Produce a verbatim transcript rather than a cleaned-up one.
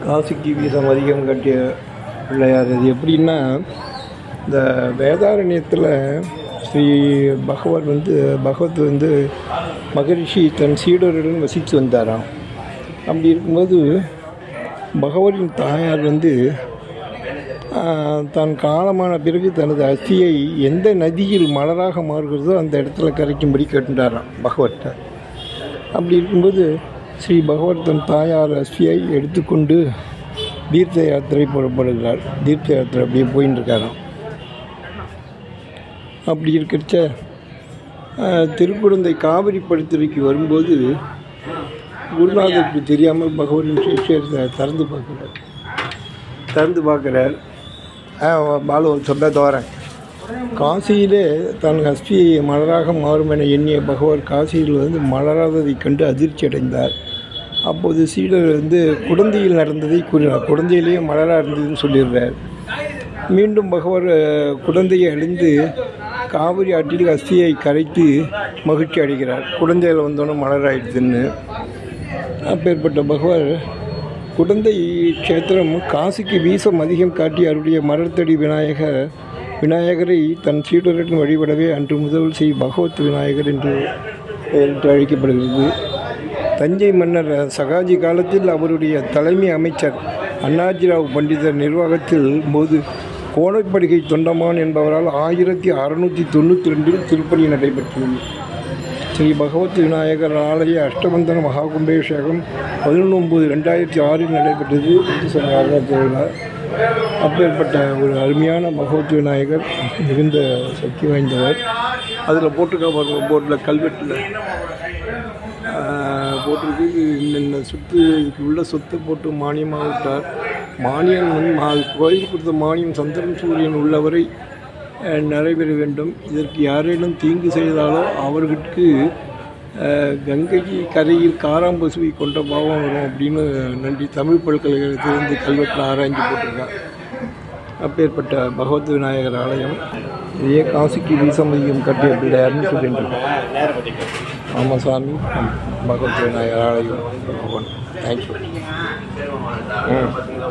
காசிக்கு வீசம் அதிகம் கட்டிய பிள்ளையார். இது எப்படின்னா, இந்த வேதாரண்யத்தில் ஸ்ரீ பகவத் வந்து பகவத் வந்து மகரிஷி தன் சீடருடன் வசித்து வந்தாராம். அப்படி இருக்கும்போது பகவதின் தாயார் வந்து தான் காலமான பிறகு தனது அஸ்தியை எந்த நதியில் மலராக மாறுகிறதோ அந்த இடத்துல கரைக்கும்படி கேட்டுட்டாராம் பகவத்தை. அப்படி இருக்கும்போது ஸ்ரீ பகவத் தன் தாயார் அஸ்தியை எடுத்துக்கொண்டு தீர்த்த யாத்திரை புறப்படுகிறார். தீர்த்த யாத்திரை அப்படியே போயின்னு இருக்காராம். அப்படி இருக்கிறச்ச திருக்குழந்தை காவிரி படுத்துறைக்கு வரும்போது குருநாதருக்கு தெரியாமல் பகவதின் சிஷ்யர் திறந்து பார்க்குறார் திறந்து பார்க்குறார் பாலு சொல்ல தோறேன். காசியிலே தன் அஸ்தி மலராக மாறும் என எண்ணிய பகவான் காசியில் வந்து மலராததைக் கண்டு அதிர்ச்சி அடைந்தார். அப்போது சீடர் வந்து குடந்தையில் நடந்ததை கூறினார். குடந்தையிலேயே மலராக இருந்ததுன்னு சொல்லிடுறார். மீண்டும் பகவான் குடந்தையை அழிந்து காவிரி ஆற்றில் அஸ்தியை கரைத்து மகிழ்ச்சி அடைகிறார். குடந்தையில் வந்தோன்னே மலராயிடுதுன்னு. அப்பேற்பட்ட பகவான் குடந்தை க்ஷேத்திரம் காசிக்கு வீசம் அதிகம் காட்டி அவருடைய மலர்த்தடி விநாயகர் விநாயகரை தன் சீடருடன் வழிபடவே அன்று முதல் ஸ்ரீ பகவத் விநாயகர் என்று பெயரிட்டு அழைக்கப்படுகிறது. தஞ்சை மன்னர் சகாஜி காலத்தில் அவருடைய தலைமை அமைச்சர் அண்ணாஜிராவ் பண்டிதர் நிர்வாகத்தில் போது கோணப்படுகை தொண்டமான் என்பவரால் ஆயிரத்தி அறுநூற்றி தொண்ணூற்றி ரெண்டில் திருப்பணி நடைபெற்றது. ஸ்ரீ பகவத் விநாயகர் ஆலய அஷ்டபந்தன மகா கும்பாபிஷேகம் பதினொன்று ஒம்பது ரெண்டாயிரத்தி ஆறில் நடைபெற்றது என்று சொன்னார். அப்பேற்பட்ட ஒரு அருமையான பகவத் விநாயகர் மிகுந்த சக்தி வாய்ந்தவர். அதில் போட்டிருக்க போட்டில் கல்வெட்டில் போட்டிருக்கு இந்த சொத்து இதுக்கு உள்ள சொத்தை போட்டு மானியமாக விட்டார். மானியம் வந்து மா கோயில் கொடுத்த மானியம் சந்திரன் சூரியன் உள்ளவரை நிறைவேற வேண்டும். இதற்கு யாரேனும் தீங்கு செய்தாலோ அவர்களுக்கு கங்கை கரையில் காராம்பசுவை கொண்ட பாவம் வரும் அப்படின்னு நன்றி தமிழ் பல்கலைக்கழகத்திலிருந்து கல்வெட்டில் ஆராய்ச்சி போட்டிருக்கார். அப்பேற்பட்ட பகவத் விநாயகர் ஆலயம் இதே காசிக்கு வீசமதியம் கட்டிய பிள்ளையார்னு சொல்லிட்டு ஆமாம் சாமி. பகவத் விநாயகர் ஆலயம். தேங்க்யூ. ம்